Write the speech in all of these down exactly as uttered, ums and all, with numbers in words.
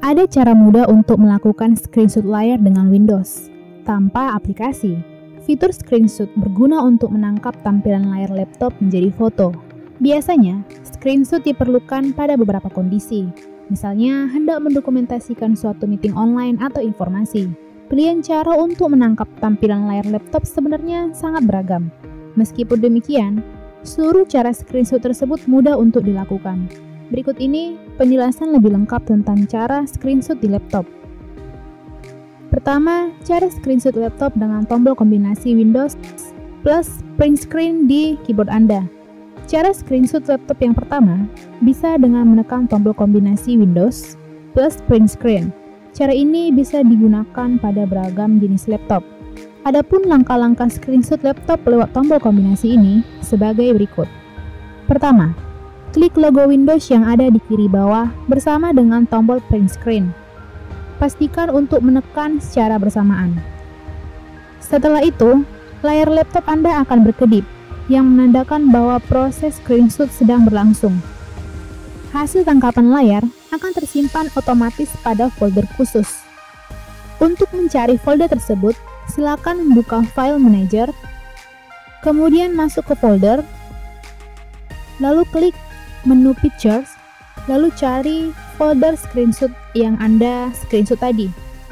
Ada cara mudah untuk melakukan screenshot layar dengan Windows tanpa aplikasi. Fitur screenshot berguna untuk menangkap tampilan layar laptop menjadi foto. Biasanya, screenshot diperlukan pada beberapa kondisi. Misalnya, hendak mendokumentasikan suatu meeting online atau informasi. Pilihan cara untuk menangkap tampilan layar laptop sebenarnya sangat beragam. Meskipun demikian, seluruh cara screenshot tersebut mudah untuk dilakukan. Berikut ini penjelasan lebih lengkap tentang cara screenshot di laptop. Pertama, cara screenshot laptop dengan tombol kombinasi Windows plus print screen di keyboard Anda. Cara screenshot laptop yang pertama bisa dengan menekan tombol kombinasi Windows plus print screen. Cara ini bisa digunakan pada beragam jenis laptop. Adapun langkah-langkah screenshot laptop lewat tombol kombinasi ini sebagai berikut. Pertama, klik logo Windows yang ada di kiri bawah bersama dengan tombol print screen. Pastikan untuk menekan secara bersamaan. Setelah itu, layar laptop Anda akan berkedip, yang menandakan bahwa proses screenshot sedang berlangsung. Hasil tangkapan layar akan tersimpan otomatis pada folder khusus. Untuk mencari folder tersebut, silakan membuka File Manager, kemudian masuk ke folder, lalu klik menu Pictures, lalu cari folder screenshot yang Anda screenshot tadi.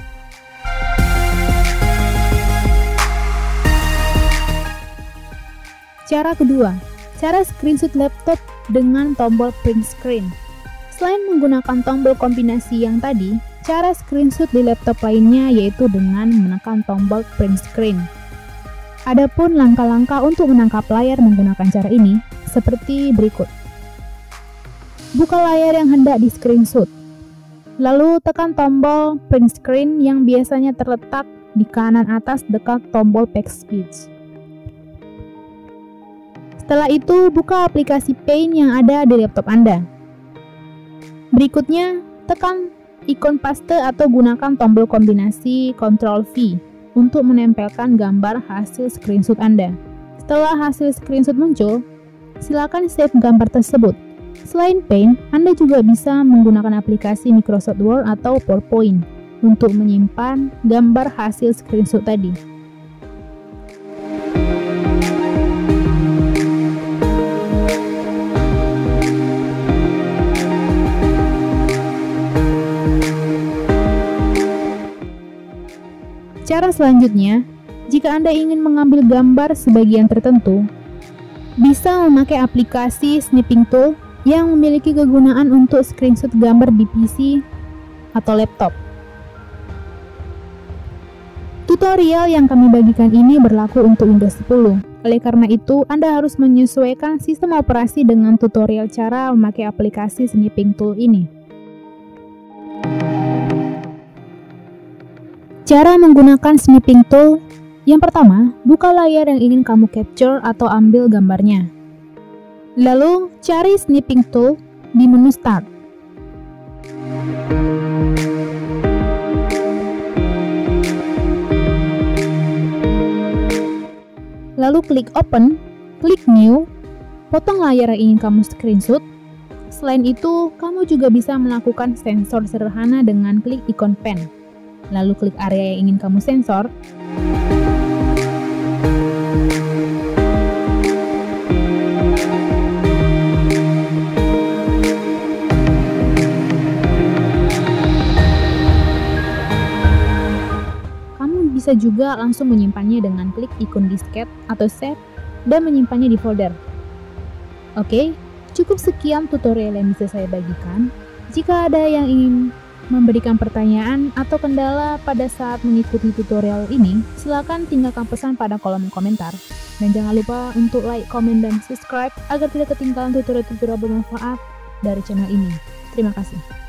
Cara kedua, cara screenshot laptop dengan tombol print screen. Selain menggunakan tombol kombinasi yang tadi, cara screenshot di laptop lainnya yaitu dengan menekan tombol print screen. Adapun langkah-langkah untuk menangkap layar menggunakan cara ini seperti berikut. Buka layar yang hendak di screenshot, lalu tekan tombol print screen yang biasanya terletak di kanan atas dekat tombol backspace. Setelah itu, buka aplikasi Paint yang ada di laptop Anda. Berikutnya, tekan ikon paste atau gunakan tombol kombinasi Ctrl V untuk menempelkan gambar hasil screenshot Anda. Setelah hasil screenshot muncul, silakan save gambar tersebut. Selain Paint, Anda juga bisa menggunakan aplikasi Microsoft Word atau PowerPoint untuk menyimpan gambar hasil screenshot tadi. Cara selanjutnya, jika Anda ingin mengambil gambar sebagian tertentu, bisa memakai aplikasi Snipping Tool yang memiliki kegunaan untuk screenshot gambar di P C atau laptop. Tutorial yang kami bagikan ini berlaku untuk Windows sepuluh. Oleh karena itu, Anda harus menyesuaikan sistem operasi dengan tutorial cara memakai aplikasi Snipping Tool ini. Cara menggunakan Snipping Tool. Yang pertama, buka layar yang ingin kamu capture atau ambil gambarnya. Lalu, cari Snipping Tool di menu Start. Lalu klik Open, klik New, potong layar yang ingin kamu screenshot. Selain itu, kamu juga bisa melakukan sensor sederhana dengan klik ikon pen. Lalu klik area yang ingin kamu sensor. Kamu bisa juga langsung menyimpannya dengan klik ikon disket atau save dan menyimpannya di folder. Oke, cukup sekian tutorial yang bisa saya bagikan. Jika ada yang ingin memberikan pertanyaan atau kendala pada saat mengikuti tutorial ini, silakan tinggalkan pesan pada kolom komentar. Dan jangan lupa untuk like, komen, dan subscribe agar tidak ketinggalan tutorial-tutorial bermanfaat dari channel ini. Terima kasih.